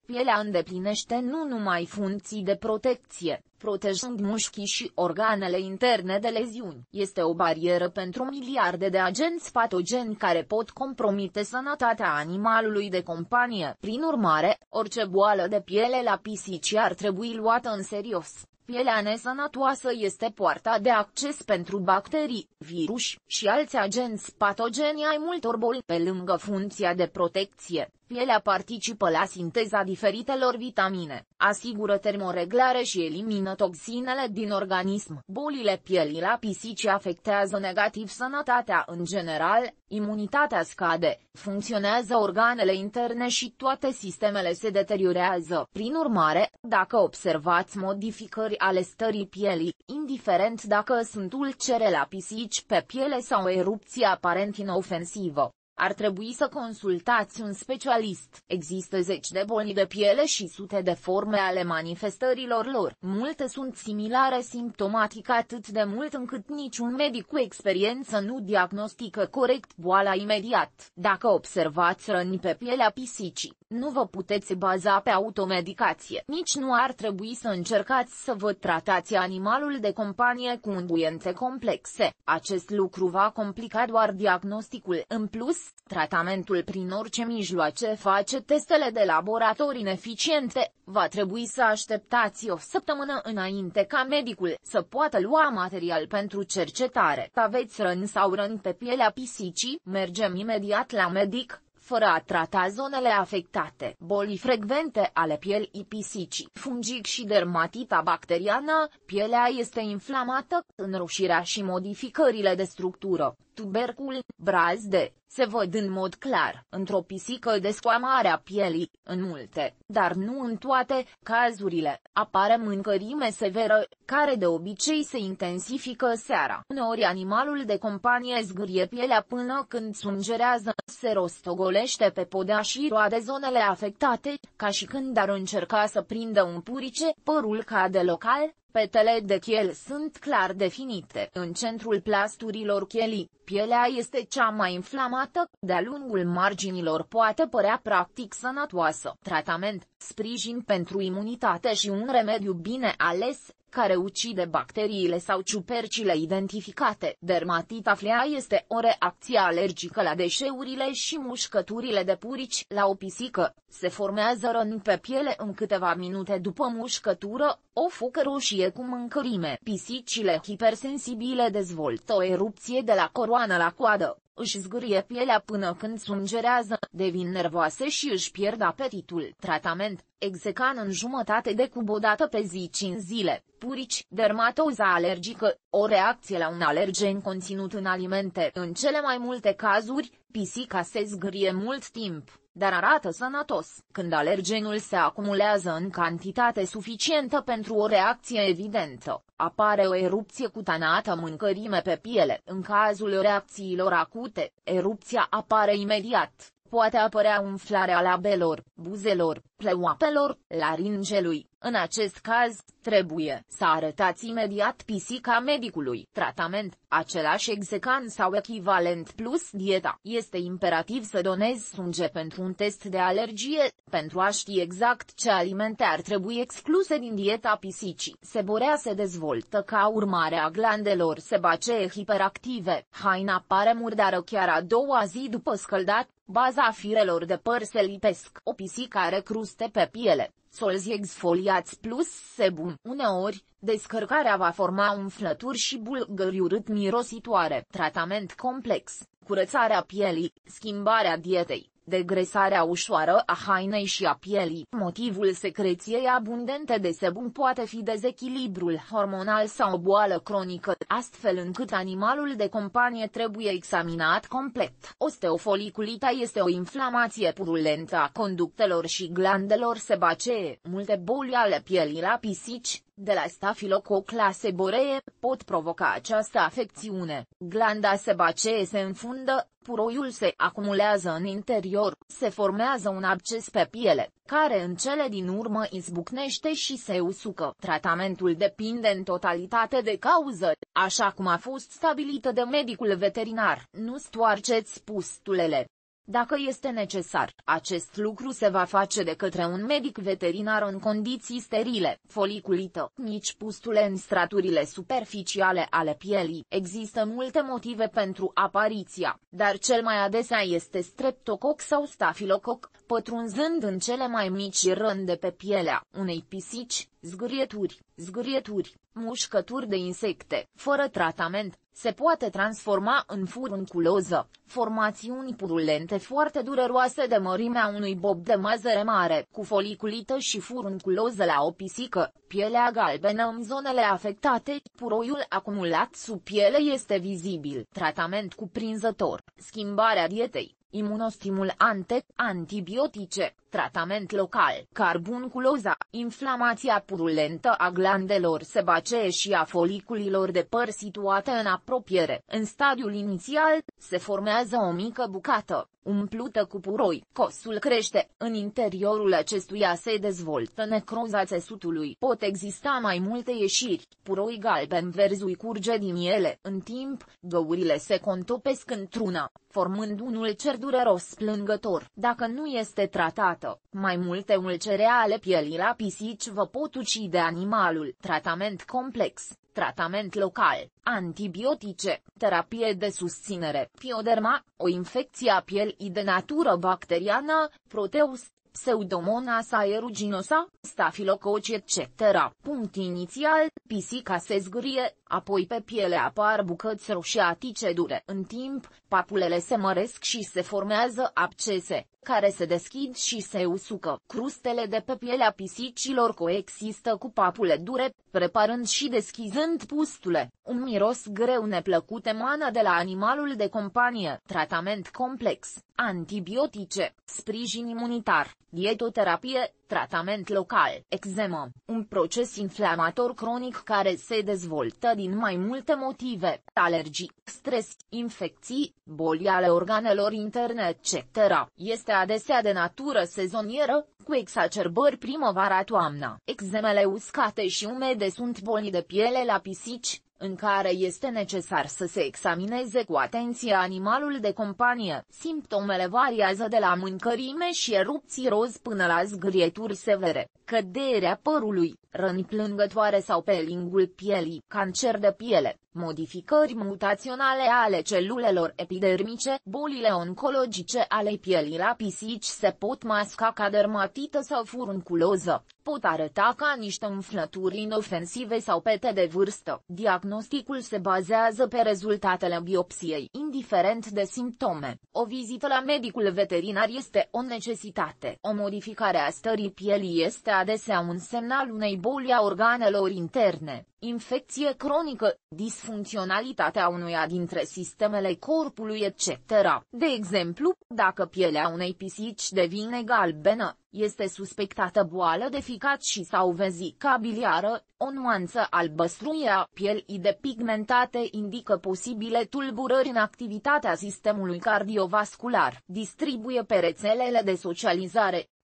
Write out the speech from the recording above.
Pielea îndeplinește nu numai funcții de protecție, protejând mușchii și organele interne de leziuni. Este o barieră pentru miliarde de agenți patogeni care pot compromite sănătatea animalului de companie. Prin urmare, orice boală de piele la pisici ar trebui luată în serios. Pielea nesănătoasă este poarta de acces pentru bacterii, viruși și alți agenți patogeni ai multor boli. Pe lângă funcția de protecție, pielea participă la sinteza diferitelor vitamine, asigură termoreglare și elimină toxinele din organism. Bolile pielii la pisici afectează negativ sănătatea în general, imunitatea scade, funcționează organele interne și toate sistemele se deteriorează. Prin urmare, dacă observați modificări ale stării pielii, indiferent dacă sunt ulcere la pisici pe piele sau o erupție aparent inofensivă, ar trebui să consultați un specialist. Există zeci de boli de piele și sute de forme ale manifestărilor lor. Multe sunt similare simptomatic atât de mult încât niciun medic cu experiență nu diagnostică corect boala imediat. Dacă observați răni pe pielea pisicii, nu vă puteți baza pe automedicație. Nici nu ar trebui să încercați să vă tratați animalul de companie cu unguiente complexe. Acest lucru va complica doar diagnosticul. În plus, tratamentul prin orice mijloace face testele de laborator ineficiente. Va trebui să așteptați o săptămână înainte ca medicul să poată lua material pentru cercetare. Aveți răni sau răni pe pielea pisicii? Mergem imediat la medic, fără a trata zonele afectate. Boli frecvente ale pielii pisicii. Fungic și dermatita bacteriană. Pielea este inflamată, înroșirea și modificările de structură, tuberculi, brazde, se văd în mod clar într-o pisică descoamarea pielii. În multe, dar nu în toate, cazurile, apare mâncărime severă, care de obicei se intensifică seara. Uneori animalul de companie zgârie pielea până când sângerează, se rostogolește pe podea și roade zonele afectate, ca și când ar încerca să prindă un purice. Părul cade local. Petele de chiel sunt clar definite. În centrul plasturilor chielii, pielea este cea mai inflamată, de-a lungul marginilor poate părea practic sănătoasă. Tratament, sprijin pentru imunitate și un remediu bine ales, care ucide bacteriile sau ciupercile identificate. Dermatita flea este o reacție alergică la deșeurile și mușcăturile de purici. La o pisică, se formează răni pe piele în câteva minute după mușcătură, o focă roșie cu mâncărime. Pisicile hipersensibile dezvoltă o erupție de la coroană la coadă. Își zgârie pielea până când sângerează, devin nervoase și își pierd apetitul. Tratament, Execan în jumătate de cub o dată pe zi 5 zile. Purici, dermatoza alergică, o reacție la un alergen conținut în alimente. În cele mai multe cazuri, pisica se zgârie mult timp, dar arată sănătos. Când alergenul se acumulează în cantitate suficientă pentru o reacție evidentă, apare o erupție cutanată, mâncărime pe piele. În cazul reacțiilor acute, erupția apare imediat. Poate apărea umflarea labelor, buzelor, pleoapelor, laringelui. În acest caz, trebuie să arătați imediat pisica medicului. Tratament, același Execan sau echivalent plus dieta. Este imperativ să donezi sânge pentru un test de alergie, pentru a ști exact ce alimente ar trebui excluse din dieta pisicii. Seborea se dezvoltă ca urmare a glandelor sebacee hiperactive. Haina pare murdară chiar a doua zi după scăldat. Baza firelor de păr se lipesc. O pisică are cruste pe piele, solzi exfoliați plus sebum. Uneori, descărcarea va forma umflături și bulgări urât-mirositoare. Tratament complex, curățarea pielii, schimbarea dietei, degresarea ușoară a hainei și a pielii. Motivul secreției abundente de sebum poate fi dezechilibrul hormonal sau o boală cronică, astfel încât animalul de companie trebuie examinat complet. Osteofoliculita este o inflamație purulentă a conductelor și glandelor sebacee. Multe boli ale pielii la pisici, de la Staphylococcus seborrhea, pot provoca această afecțiune. Glanda sebacee se înfundă, puroiul se acumulează în interior, se formează un absces pe piele, care în cele din urmă izbucnește și se usucă. Tratamentul depinde în totalitate de cauză, așa cum a fost stabilită de medicul veterinar. Nu stoarceți pustulele. Dacă este necesar, acest lucru se va face de către un medic veterinar în condiții sterile. Foliculită, mici pustule în straturile superficiale ale pielii. Există multe motive pentru apariția, dar cel mai adesea este streptococ sau stafilococ, pătrunzând în cele mai mici rând de pe pielea unei pisici, zgârieturi, mușcături de insecte. Fără tratament, se poate transforma în furunculoză, formațiuni purulente foarte dureroase de mărimea unui bob de mazăre mare, cu foliculită și furunculoză la o pisică, pielea galbenă în zonele afectate, puroiul acumulat sub piele este vizibil. Tratament cuprinzător, schimbarea dietei, imunostimulante, antibiotice, tratament local, carbunculoza, inflamația purulentă a glandelor sebacee și a foliculilor de păr situate în apropiere. În stadiul inițial, se formează o mică bucată, umplută cu puroi. Cosul crește, în interiorul acestuia se dezvoltă necroza țesutului. Pot exista mai multe ieșiri, puroi galben-verzui curge din ele. În timp, găurile se contopesc într-una, formând un ulcer dureros plângător. Dacă nu este tratată, mai multe ulcere ale pielii la pisici vă pot ucide animalul. Tratament complex, tratament local, antibiotice, terapie de susținere, pioderma, o infecție a pielii de natură bacteriană, proteus, Pseudomonas aeruginosa, stafilococi etc. Punct inițial, pisica se zgârie, apoi pe piele apar bucăți roșiatice dure. În timp, papulele se măresc și se formează abcese, care se deschid și se usucă. Crustele de pe pielea pisicilor coexistă cu papule dure, preparând și deschizând pustule. Un miros greu neplăcut emană de la animalul de companie. Tratament complex, antibiotice, sprijin imunitar, dietoterapie, tratament local, eczemă, un proces inflamator cronic care se dezvoltă din mai multe motive, alergii, stres, infecții, boli ale organelor interne etc. Este adesea de natură sezonieră, cu exacerbări primăvara-toamna. Eczemele uscate și umede sunt boli de piele la pisici, în care este necesar să se examineze cu atenție animalul de companie. Simptomele variază de la mâncărime și erupții roz până la zgârieturi severe, căderea părului, răni plângătoare sau pelingul pielii, cancer de piele, modificări mutaționale ale celulelor epidermice, bolile oncologice ale pielii la pisici se pot masca ca dermatită sau furunculoză, pot arăta ca niște umflături inofensive sau pete de vârstă. Diagnosticul se bazează pe rezultatele biopsiei, indiferent de simptome. O vizită la medicul veterinar este o necesitate. O modificare a stării pielii este adesea un semnal unei boli a organelor interne, infecție cronică, disfuncționalitatea unuia dintre sistemele corpului etc. De exemplu, dacă pielea unei pisici devine galbenă, este suspectată boală de ficat și sau vezica biliară, o nuanță albăstruie a pielii depigmentate indică posibile tulburări în activitatea sistemului cardiovascular. Distribuie pe rețelele de socializare,